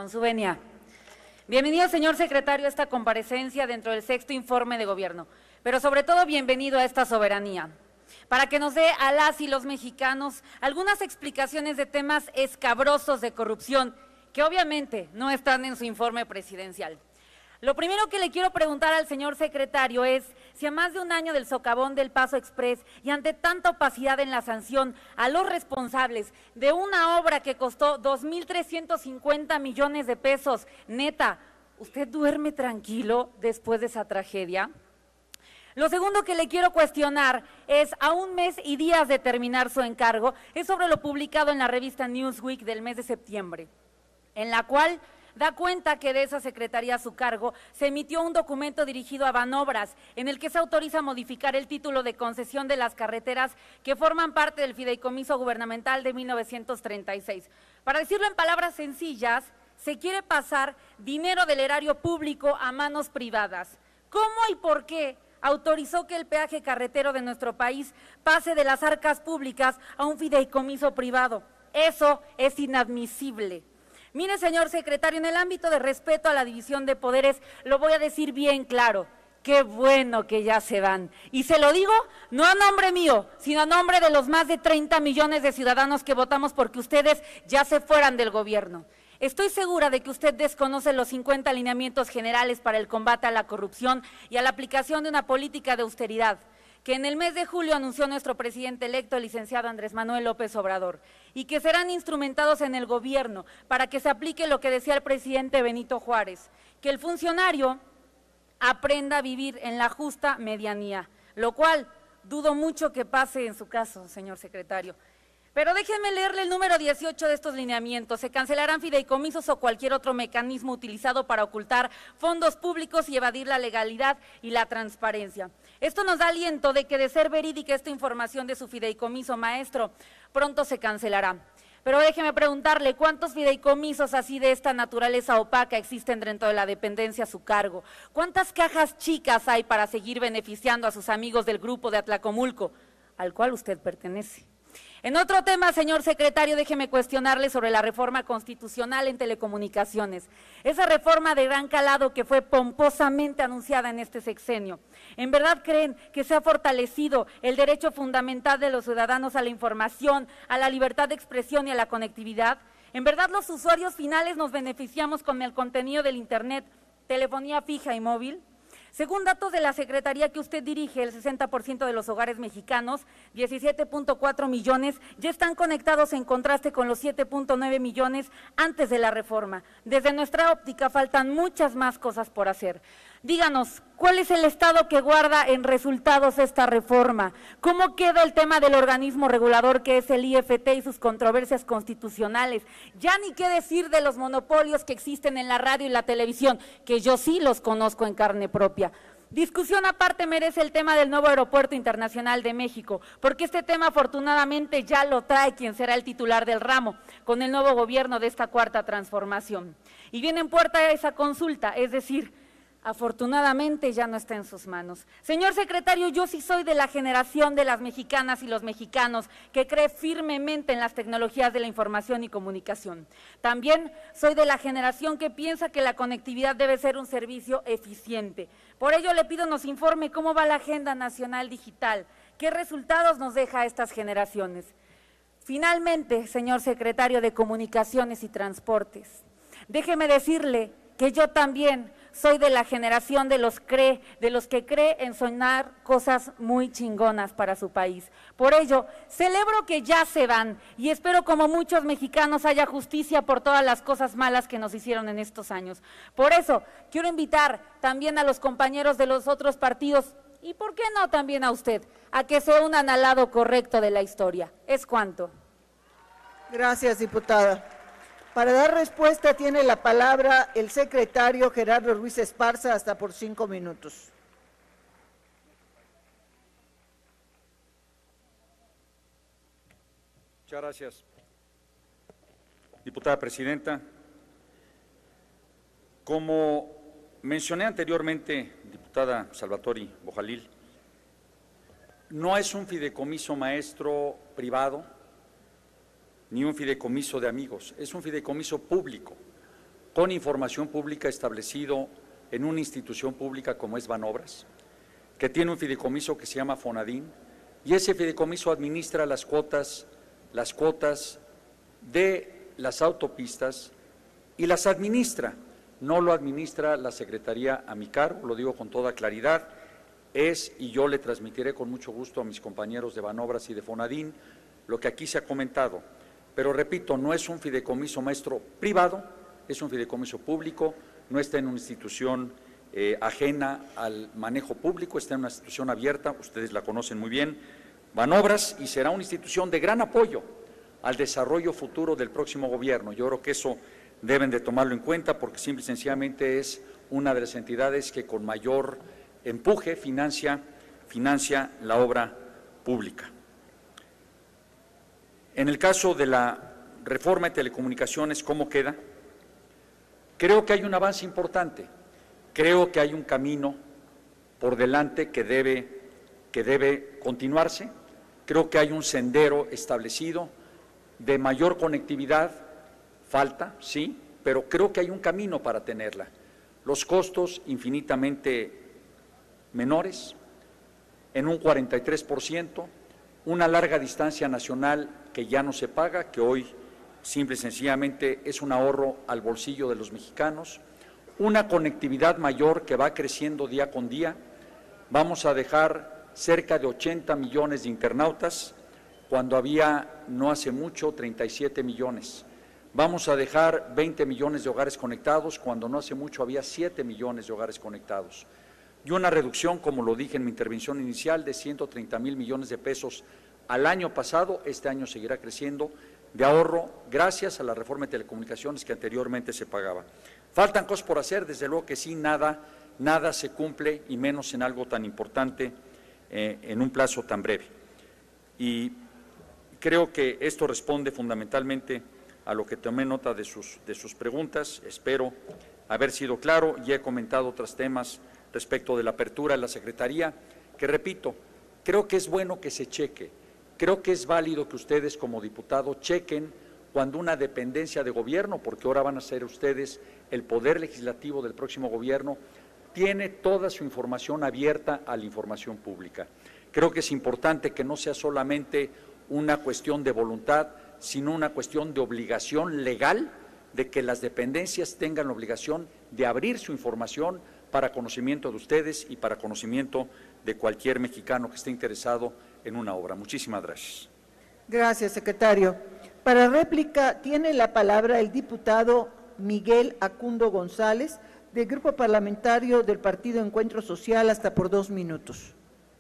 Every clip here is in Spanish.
con su venia. Bienvenido, señor secretario, a esta comparecencia dentro del 6º informe de gobierno, pero sobre todo bienvenido a esta soberanía, para que nos dé a las y los mexicanos algunas explicaciones de temas escabrosos de corrupción que obviamente no están en su informe presidencial. Lo primero que le quiero preguntar al señor secretario es si a más de un año del socavón del Paso Express y ante tanta opacidad en la sanción a los responsables de una obra que costó 2,350 millones de pesos, neta, ¿usted duerme tranquilo después de esa tragedia? Lo segundo que le quiero cuestionar es, a un mes y días de terminar su encargo, es sobre lo publicado en la revista Newsweek del mes de septiembre, en la cual da cuenta que de esa secretaría a su cargo se emitió un documento dirigido a Banobras, en el que se autoriza modificar el título de concesión de las carreteras que forman parte del fideicomiso gubernamental de 1936. Para decirlo en palabras sencillas, se quiere pasar dinero del erario público a manos privadas. ¿Cómo y por qué autorizó que el peaje carretero de nuestro país pase de las arcas públicas a un fideicomiso privado? Eso es inadmisible. Mire, señor secretario, en el ámbito de respeto a la división de poderes, lo voy a decir bien claro, qué bueno que ya se van. Y se lo digo no a nombre mío, sino a nombre de los más de 30 millones de ciudadanos que votamos porque ustedes ya se fueran del gobierno. Estoy segura de que usted desconoce los 50 lineamientos generales para el combate a la corrupción y a la aplicación de una política de austeridad que en el mes de julio anunció nuestro presidente electo, el licenciado Andrés Manuel López Obrador, y que serán instrumentados en el gobierno para que se aplique lo que decía el presidente Benito Juárez, que el funcionario aprenda a vivir en la justa medianía, lo cual dudo mucho que pase en su caso, señor secretario. Pero déjenme leerle el número 18 de estos lineamientos. Se cancelarán fideicomisos o cualquier otro mecanismo utilizado para ocultar fondos públicos y evadir la legalidad y la transparencia. Esto nos da aliento de que, de ser verídica esta información de su fideicomiso maestro, pronto se cancelará. Pero déjeme preguntarle, ¿cuántos fideicomisos así de esta naturaleza opaca existen dentro de la dependencia a su cargo? ¿Cuántas cajas chicas hay para seguir beneficiando a sus amigos del grupo de Atlacomulco, al cual usted pertenece? En otro tema, señor secretario, déjeme cuestionarle sobre la reforma constitucional en telecomunicaciones. Esa reforma de gran calado que fue pomposamente anunciada en este sexenio. ¿En verdad creen que se ha fortalecido el derecho fundamental de los ciudadanos a la información, a la libertad de expresión y a la conectividad? ¿En verdad los usuarios finales nos beneficiamos con el contenido del Internet, telefonía fija y móvil? Según datos de la Secretaría que usted dirige, el 60% de los hogares mexicanos, 17.4 millones, ya están conectados, en contraste con los 7.9 millones antes de la reforma. Desde nuestra óptica faltan muchas más cosas por hacer. Díganos, ¿cuál es el estado que guarda en resultados esta reforma? ¿Cómo queda el tema del organismo regulador que es el IFT y sus controversias constitucionales? Ya ni qué decir de los monopolios que existen en la radio y la televisión, que yo sí los conozco en carne propia. Discusión aparte merece el tema del nuevo Aeropuerto Internacional de México, porque este tema afortunadamente ya lo trae quien será el titular del ramo, con el nuevo gobierno de esta cuarta transformación. Y viene en puerta esa consulta, es decir, afortunadamente ya no está en sus manos. Señor secretario, yo sí soy de la generación de las mexicanas y los mexicanos que cree firmemente en las tecnologías de la información y comunicación. También soy de la generación que piensa que la conectividad debe ser un servicio eficiente. Por ello le pido nos informe cómo va la Agenda Nacional Digital, qué resultados nos deja a estas generaciones. Finalmente, señor secretario de Comunicaciones y Transportes, déjeme decirle que yo también soy de la generación de los que cree en soñar cosas muy chingonas para su país. Por ello, celebro que ya se van y espero, como muchos mexicanos, haya justicia por todas las cosas malas que nos hicieron en estos años. Por eso, quiero invitar también a los compañeros de los otros partidos, y por qué no también a usted, a que se unan al lado correcto de la historia. Es cuanto. Gracias, diputada. Para dar respuesta tiene la palabra el secretario Gerardo Ruiz Esparza, hasta por 5 minutos. Muchas gracias, diputada presidenta. Como mencioné anteriormente, diputada Salvatori Bojalil, no es un fideicomiso maestro privado, ni un fideicomiso de amigos, es un fideicomiso público, con información pública establecido en una institución pública como es Banobras, que tiene un fideicomiso que se llama Fonadín, y ese fideicomiso administra las cuotas de las autopistas y las administra, no lo administra la Secretaría a mi cargo, lo digo con toda claridad, y yo le transmitiré con mucho gusto a mis compañeros de Banobras y de Fonadín lo que aquí se ha comentado, pero repito, no es un fideicomiso maestro privado, es un fideicomiso público, no está en una institución ajena al manejo público, está en una institución abierta, ustedes la conocen muy bien, Banobras, y será una institución de gran apoyo al desarrollo futuro del próximo gobierno. Yo creo que eso deben de tomarlo en cuenta porque simple y sencillamente es una de las entidades que con mayor empuje financia la obra pública. En el caso de la reforma de telecomunicaciones, ¿cómo queda? Creo que hay un avance importante, creo que hay un camino por delante que debe continuarse, creo que hay un sendero establecido de mayor conectividad, falta, sí, pero creo que hay un camino para tenerla. Los costos infinitamente menores, en un 43%, una larga distancia nacional que ya no se paga, que hoy simple y sencillamente es un ahorro al bolsillo de los mexicanos, una conectividad mayor que va creciendo día con día, vamos a dejar cerca de 80 millones de internautas, cuando había no hace mucho 37 millones. Vamos a dejar 20 millones de hogares conectados, cuando no hace mucho había 7 millones de hogares conectados. Y una reducción, como lo dije en mi intervención inicial, de 130,000 millones de pesos al año pasado, este año seguirá creciendo, de ahorro gracias a la reforma de telecomunicaciones que anteriormente se pagaba. Faltan cosas por hacer, desde luego que sí, nada se cumple, y menos en algo tan importante, en un plazo tan breve. Y creo que esto responde fundamentalmente a lo que tomé nota de sus preguntas. Espero haber sido claro, y he comentado otros temas respecto de la apertura de la Secretaría, que repito, creo que es bueno que se cheque, creo que es válido que ustedes como diputados chequen cuando una dependencia de gobierno, porque ahora van a ser ustedes el poder legislativo del próximo gobierno, tiene toda su información abierta a la información pública. Creo que es importante que no sea solamente una cuestión de voluntad, sino una cuestión de obligación legal de que las dependencias tengan la obligación de abrir su información para conocimiento de ustedes y para conocimiento de cualquier mexicano que esté interesado en una obra. Muchísimas gracias. Gracias, secretario. Para réplica tiene la palabra el diputado Miguel Acundo González, del Grupo Parlamentario del Partido Encuentro Social, hasta por 2 minutos.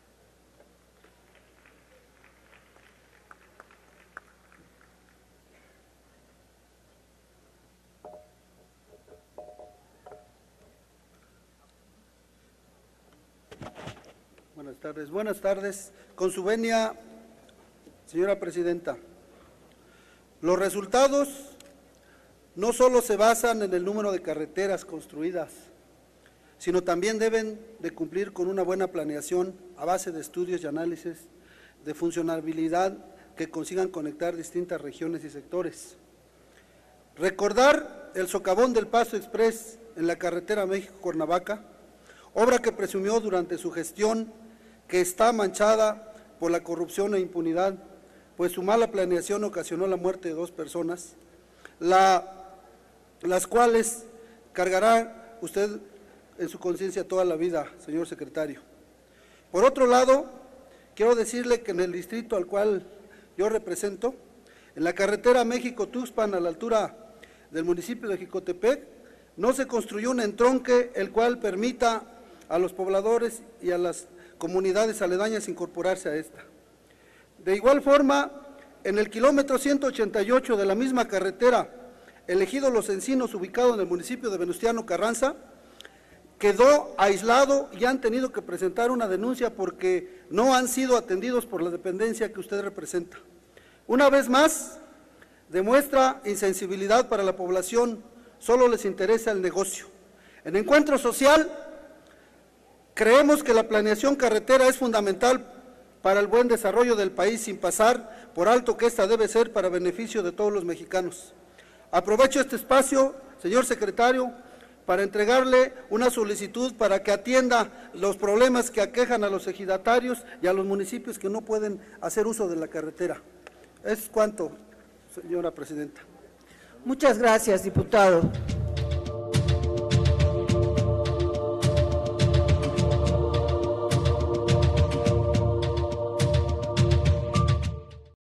Buenas tardes. Con su venia, señora presidenta, los resultados no solo se basan en el número de carreteras construidas, sino también deben de cumplir con una buena planeación a base de estudios y análisis de funcionalidad que consigan conectar distintas regiones y sectores. Recordar el socavón del Paso Express en la carretera México-Cuernavaca, obra que presumió durante su gestión que está manchada por la corrupción e impunidad, pues su mala planeación ocasionó la muerte de 2 personas, las cuales cargará usted en su conciencia toda la vida, señor secretario. Por otro lado, quiero decirle que en el distrito al cual yo represento, en la carretera México-Tuxpan, a la altura del municipio de Jicotepec, no se construyó un entronque el cual permita a los pobladores y a las comunidades aledañas incorporarse a esta. De igual forma, en el kilómetro 188 de la misma carretera, el ejido Los Encinos, ubicado en el municipio de Venustiano Carranza, quedó aislado y han tenido que presentar una denuncia porque no han sido atendidos por la dependencia que usted representa. Una vez más, demuestra insensibilidad para la población, solo les interesa el negocio. En Encuentro Social, creemos que la planeación carretera es fundamental para el buen desarrollo del país, sin pasar por alto que esta debe ser para beneficio de todos los mexicanos. Aprovecho este espacio señor secretario, para entregarle una solicitud para que atienda los problemas que aquejan a los ejidatarios y a los municipios que no pueden hacer uso de la carretera. Es cuanto, señora presidenta. Muchas gracias, diputado.